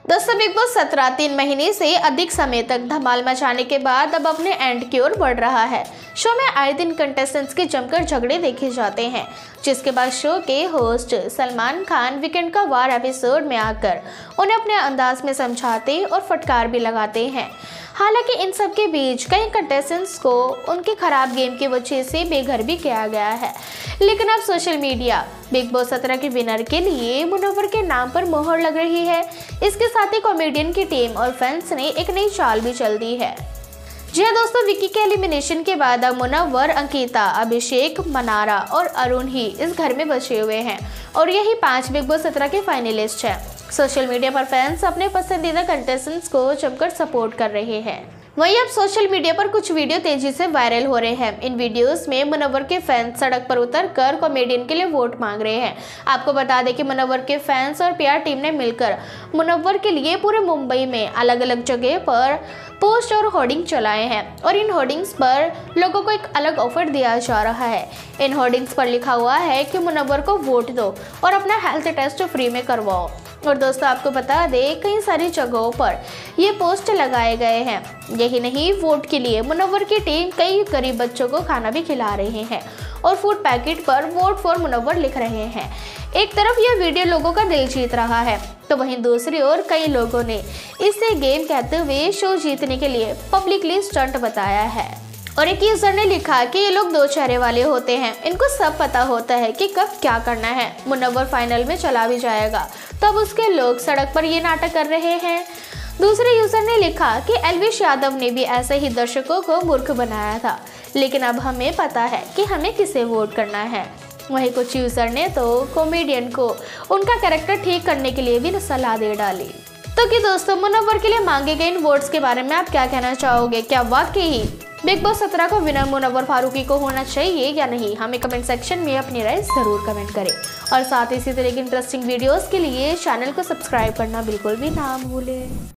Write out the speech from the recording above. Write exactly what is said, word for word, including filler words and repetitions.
दोस्तों big boss सत्रह तीन महीने से अधिक समय तक धमाल मचाने के बाद अब अपने एंड की ओर बढ़ रहा है। शो में आए दिन कंटेस्टेंट्स के जमकर झगड़े देखे जाते हैं, जिसके बाद शो के होस्ट सलमान खान वीकेंड का वार एपिसोड में आकर उन्हें अपने अंदाज में समझाते और फटकार भी लगाते हैं। हालांकि इन सब के बीच कई कंटेस्टेंट्स को उनके खराब गेम की वजह से बेघर भी किया गया है, लेकिन अब सोशल मीडिया बिग बॉस सत्रह के विनर के लिए मुनव्वर के नाम पर मोहर लग रही है। इसके साथ ही कॉमेडियन की टीम और फैंस ने एक नई चाल भी चल दी है। जी हाँ दोस्तों, विकी के एलिमिनेशन के बाद अब मुनव्वर, अंकिता, अभिषेक, मनारा और अरुण ही इस घर में बचे हुए हैं और यही पांच बिग बॉस सत्रह के फाइनलिस्ट हैं। सोशल मीडिया पर फैंस अपने पसंदीदा कंटेस्टेंट्स को जमकर सपोर्ट कर रहे हैं। वहीं अब सोशल मीडिया पर कुछ वीडियो तेजी से वायरल हो रहे हैं। इन वीडियोस में मुनव्वर के फैंस सड़क पर उतरकर कॉमेडियन के लिए वोट मांग रहे हैं। आपको बता दें कि मुनव्वर के फैंस और पीआर टीम ने मिलकर मुनव्वर के लिए पूरे मुंबई में अलग अलग जगह पर पोस्ट और होर्डिंग चलाए हैं और इन होर्डिंग्स पर लोगों को एक अलग ऑफर दिया जा रहा है। इन होर्डिंग्स पर लिखा हुआ है कि मुनव्वर को वोट दो और अपना हेल्थ टेस्ट फ्री में करवाओ। और दोस्तों आपको बता दें, कई सारी जगहों पर ये पोस्ट लगाए गए हैं। यही नहीं, वोट के लिए मुनव्वर की टीम कई गरीब बच्चों को खाना भी खिला रहे हैं और फूड पैकेट पर वोट फॉर मुनव्वर लिख रहे हैं। एक तरफ यह वीडियो लोगों का दिल जीत रहा है, तो वहीं दूसरी ओर कई लोगों ने इसे गेम कहते हुए शो जीतने के लिए पब्लिकली स्टंट बताया है। और एक यूजर ने लिखा कि ये लोग दो चेहरे वाले होते हैं, इनको सब पता होता है कि कब क्या करना है। मुनव्वर फाइनल में चला भी जाएगा, तब उसके लोग सड़क पर ये नाटक कर रहे हैं। दूसरे यूजर ने लिखा कि एल्विश यादव ने भी ऐसे ही दर्शकों को मूर्ख बनाया था, लेकिन अब हमें पता है कि हमें किसे वोट करना है। वहीं कुछ यूजर ने तो कॉमेडियन को उनका कैरेक्टर ठीक करने के लिए भी सलाह दे डाली। तो कि दोस्तों, मुनव्वर के लिए मांगे गए इन वोट्स के बारे में आप क्या कहना चाहोगे? क्या वाकई ही बिग बॉस सत्रह को विनर मुनव्वर फारूकी को होना चाहिए या नहीं? हमें कमेंट सेक्शन में अपनी राय जरूर कमेंट करें और साथ ही इसी तरह की इंटरेस्टिंग वीडियोस के लिए चैनल को सब्सक्राइब करना बिल्कुल भी ना भूलें।